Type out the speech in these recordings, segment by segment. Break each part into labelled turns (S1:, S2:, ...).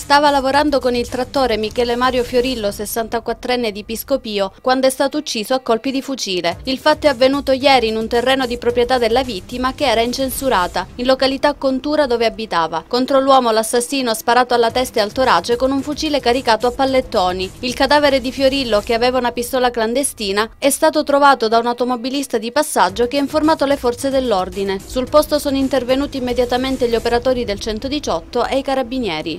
S1: Stava lavorando con il trattore Michele Mario Fiorillo, 64enne di Piscopio, quando è stato ucciso a colpi di fucile. Il fatto è avvenuto ieri in un terreno di proprietà della vittima che era incensurata, in località Contura dove abitava. Contro l'uomo l'assassino ha sparato alla testa e al torace con un fucile caricato a pallettoni. Il cadavere di Fiorillo, che aveva una pistola clandestina, è stato trovato da un automobilista di passaggio che ha informato le forze dell'ordine. Sul posto sono intervenuti immediatamente gli operatori del 118 e i carabinieri.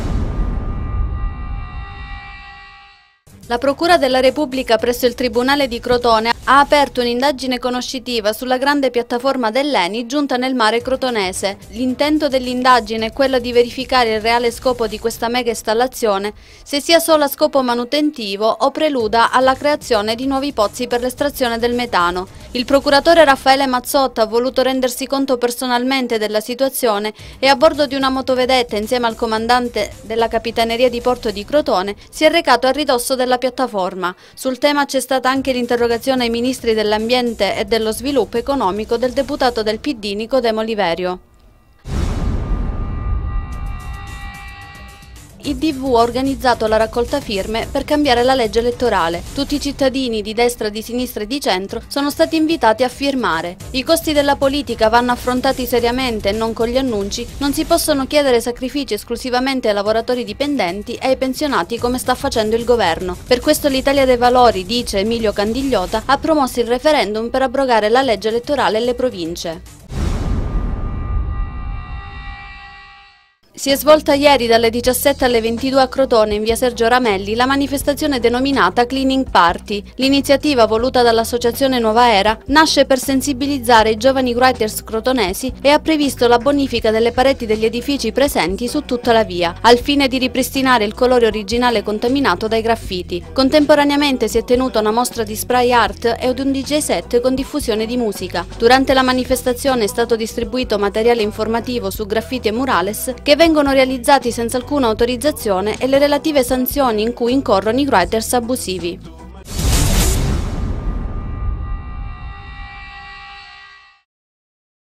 S1: La Procura della Repubblica presso il Tribunale di Crotone ha aperto un'indagine conoscitiva sulla grande piattaforma dell'ENI giunta nel mare crotonese. L'intento dell'indagine è quello di verificare il reale scopo di questa mega installazione, se sia solo a scopo manutentivo o preluda alla creazione di nuovi pozzi per l'estrazione del metano. Il procuratore Raffaele Mazzotta ha voluto rendersi conto personalmente della situazione e a bordo di una motovedetta insieme al comandante della Capitaneria di Porto di Crotone si è recato a ridosso della piattaforma. Sul tema c'è stata anche l'interrogazione ai ministri dell'ambiente e dello sviluppo economico del deputato del PD Nicodemo Liverio. Il DV ha organizzato la raccolta firme per cambiare la legge elettorale. Tutti i cittadini di destra, di sinistra e di centro sono stati invitati a firmare. I costi della politica vanno affrontati seriamente e non con gli annunci. Non si possono chiedere sacrifici esclusivamente ai lavoratori dipendenti e ai pensionati come sta facendo il governo. Per questo l'Italia dei Valori, dice Emilio Candigliota, ha promosso il referendum per abrogare la legge elettorale alle province. Si è svolta ieri dalle 17 alle 22 a Crotone, in via Sergio Ramelli, la manifestazione denominata Cleaning Party. L'iniziativa, voluta dall'associazione Nuova Era, nasce per sensibilizzare i giovani writers crotonesi e ha previsto la bonifica delle pareti degli edifici presenti su tutta la via, al fine di ripristinare il colore originale contaminato dai graffiti. Contemporaneamente si è tenuta una mostra di spray art e un DJ set con diffusione di musica. Durante la manifestazione è stato distribuito materiale informativo su graffiti e murales che vengono realizzati senza alcuna autorizzazione e le relative sanzioni in cui incorrono i writers abusivi.